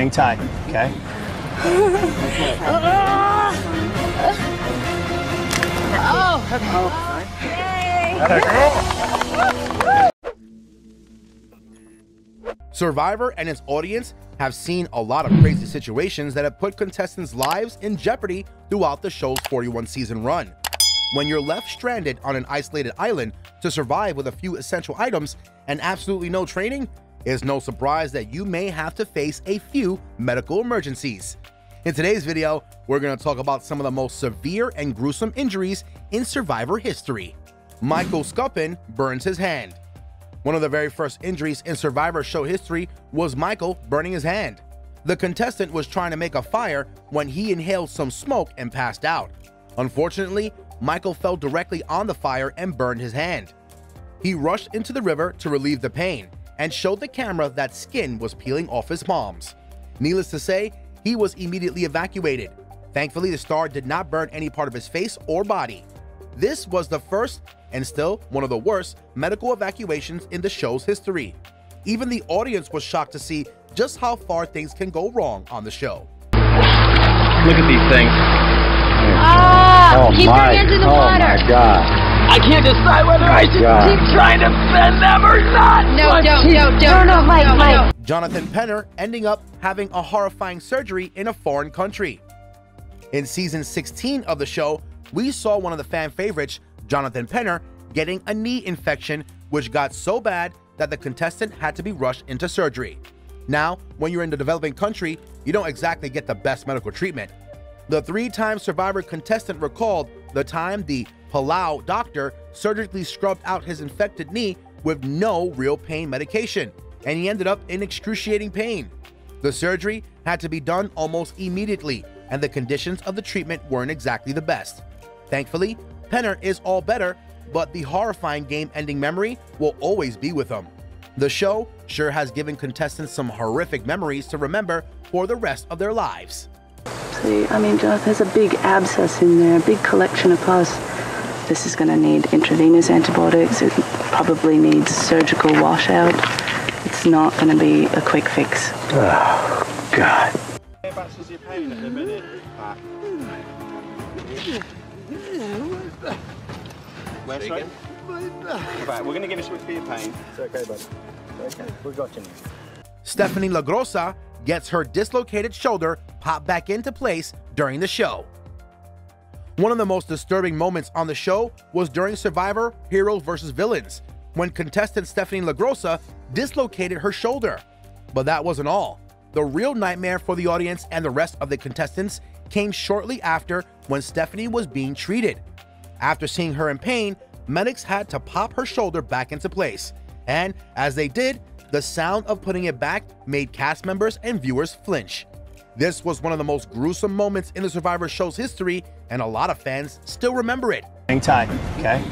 Hang tight, okay? Survivor and its audience have seen a lot of crazy situations that have put contestants' lives in jeopardy throughout the show's 41-season run. When you're left stranded on an isolated island to survive with a few essential items and absolutely no training, it's no surprise that you may have to face a few medical emergencies. In today's video, we're going to talk about some of the most severe and gruesome injuries in Survivor history. Michael Scuppin burns his hand. One of the very first injuries in Survivor show history was Michael burning his hand. The contestant was trying to make a fire when he inhaled some smoke and passed out. Unfortunately, Michael fell directly on the fire and burned his hand. He rushed into the river to relieve the pain and showed the camera that skin was peeling off his palms. Needless to say, he was immediately evacuated. Thankfully, the star did not burn any part of his face or body. This was the first and still one of the worst medical evacuations in the show's history. Even the audience was shocked to see just how far things can go wrong on the show. Look at these things. Keep your hands in the water. Oh my God. I can't decide whether I should keep trying to bend them or not. No, Mike. Jonathan Penner ending up having a horrifying surgery in a foreign country. In season 16 of the show, we saw one of the fan favorites, Jonathan Penner, getting a knee infection which got so bad that the contestant had to be rushed into surgery. Now, when you're in a developing country, you don't exactly get the best medical treatment. The three-time Survivor contestant recalled the time the Palau doctor surgically scrubbed out his infected knee with no real pain medication, and he ended up in excruciating pain. The surgery had to be done almost immediately, and the conditions of the treatment weren't exactly the best. Thankfully, Penner is all better, but the horrifying game-ending memory will always be with him. The show sure has given contestants some horrific memories to remember for the rest of their lives. See, I mean, there's a big abscess in there, a big collection of pus. This is going to need intravenous antibiotics. It probably needs surgical washout. It's not going to be a quick fix. Oh, God. Right, we're going to give a switch for your pain. It's okay, bud. It's okay. We've got you. Stephanie LaGrossa gets her dislocated shoulder popped back into place during the show. One of the most disturbing moments on the show was during Survivor Heroes vs. Villains, when contestant Stephanie LaGrossa dislocated her shoulder. But that wasn't all. The real nightmare for the audience and the rest of the contestants came shortly after, when Stephanie was being treated. After seeing her in pain, medics had to pop her shoulder back into place, and as they did, the sound of putting it back made cast members and viewers flinch. This was one of the most gruesome moments in the Survivor show's history, and a lot of fans still remember it. Hang tight, okay?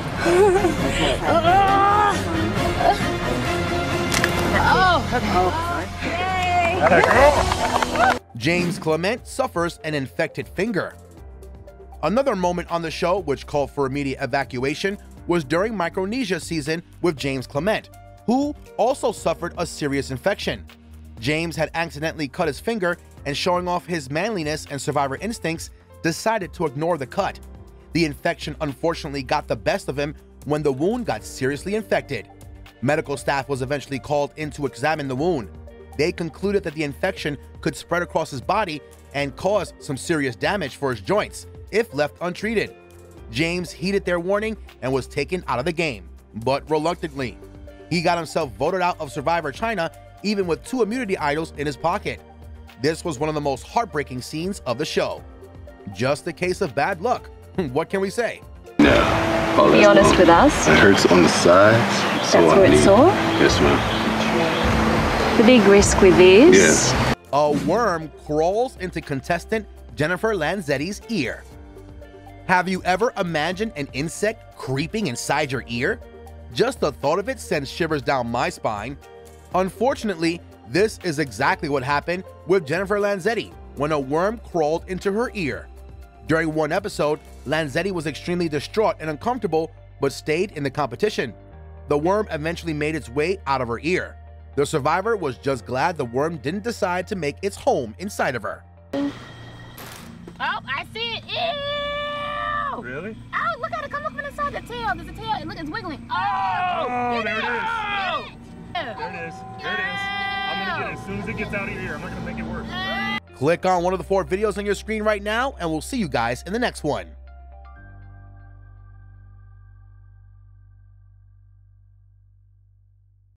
James Clement suffers an infected finger. Another moment on the show which called for immediate evacuation was during Micronesia season with James Clement, who also suffered a serious infection. James had accidentally cut his finger, and showing off his manliness and survivor instincts, decided to ignore the cut. The infection unfortunately got the best of him when the wound got seriously infected. Medical staff was eventually called in to examine the wound. They concluded that the infection could spread across his body and cause some serious damage for his joints if left untreated. James heeded their warning and was taken out of the game, but reluctantly. He got himself voted out of Survivor China, even with 2 immunity idols in his pocket. This was one of the most heartbreaking scenes of the show. Just a case of bad luck. What can we say? No. Be honest with us. It hurts on the sides. That's where it's sore? Yes, ma'am. The big risk with this. Yeah. A worm crawls into contestant Jennifer Lanzetti's ear. Have you ever imagined an insect creeping inside your ear? Just the thought of it sends shivers down my spine. Unfortunately, this is exactly what happened with Jennifer Lanzetti when a worm crawled into her ear. During one episode, Lanzetti was extremely distraught and uncomfortable, but stayed in the competition. The worm eventually made its way out of her ear. The survivor was just glad the worm didn't decide to make its home inside of her. Oh, I see it. Ew! Really? Oh, look at it. Come look from inside the tail. There's a tail. And look, it's wiggling. Oh! Oh, there it is. Oh! There it is. There it is. I'm gonna get it as soon as it gets out of here. I'm not gonna make it work. Click on one of the 4 videos on your screen right now, and we'll see you guys in the next one.